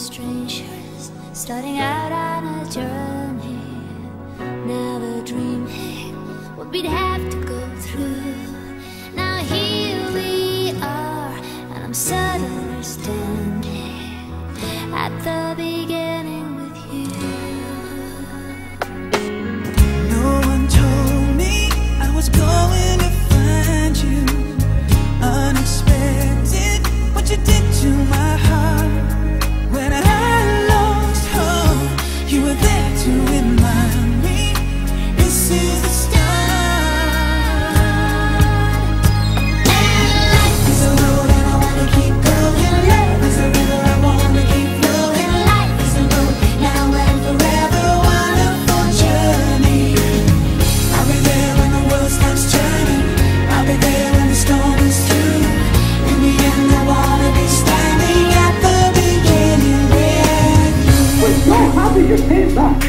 strangers, starting out on a journey, never dreaming what we'd have to go through. Now here we are, and I'm suddenly standing at the beginning with you. No one told me I was going to find you. Unexpected, what you did to my heart. When I lost hope, you were there to remind me this is the start. And life is a road and I wanna keep going. Love is a river I wanna keep flowing. Life is a road now and forever, wonderful journey. I'll be there when the world stops turning. I'll be there when the storm is through. In the end I wanna be standing at the beginning with you. We're so happy you came back.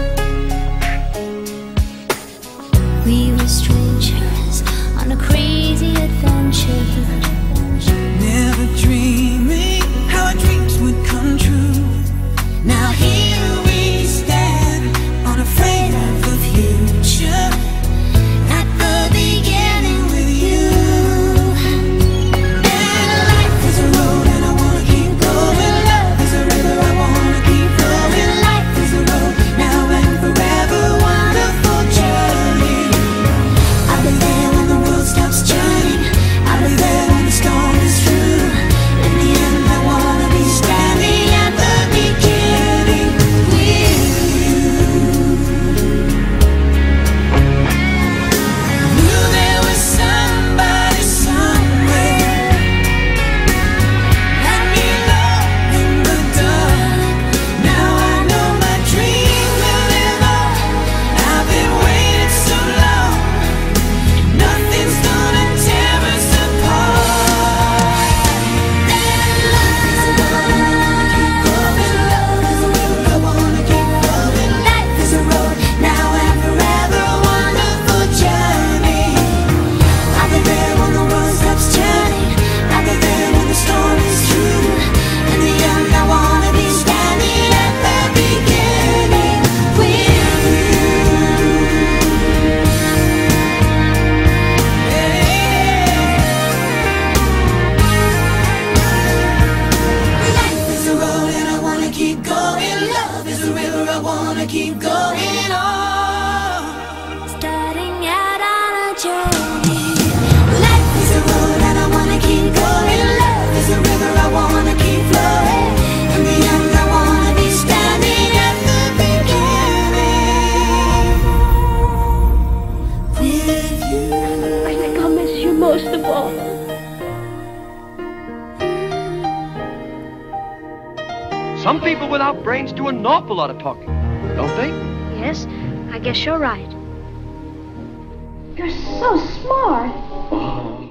We were strangers on a crazy adventure, Never dreaming how our dreams would come true. Now here we stand, unafraid of the future, at the beginning with you. And life is a road and I wanna keep going. Love is a river I wanna keep flowing. Life is a road now and forever, wonderful journey. I'll be there when the world stops turning. I'll be there when the storm is through. In the end I wanna be standing at the beginning with you. Knew there was somebody somewhere. Had me lost in the dark. Now I know my dream will live on. I've been waiting so long. Nothing's gonna tear us apart. And life is a road and I wanna keep going. Love is a river I wanna keep flowing. Life is a road now and forever, wonderful journey. I'll be there when the world stops turning. I'll be there when the storm is through. In the end I wanna be standing at the beginning with you. Life is a road and I wanna keep going. Love is a river I wanna keep going on. starting out on a journey. Life is a road and I wanna keep going. Love is a river I wanna keep flowing. In the end I wanna be standing at the beginning with you. I think I'll miss you most of all. Some people without brains do an awful lot of talking, don't they? Yes, I guess you're right. You're so smart. Oh.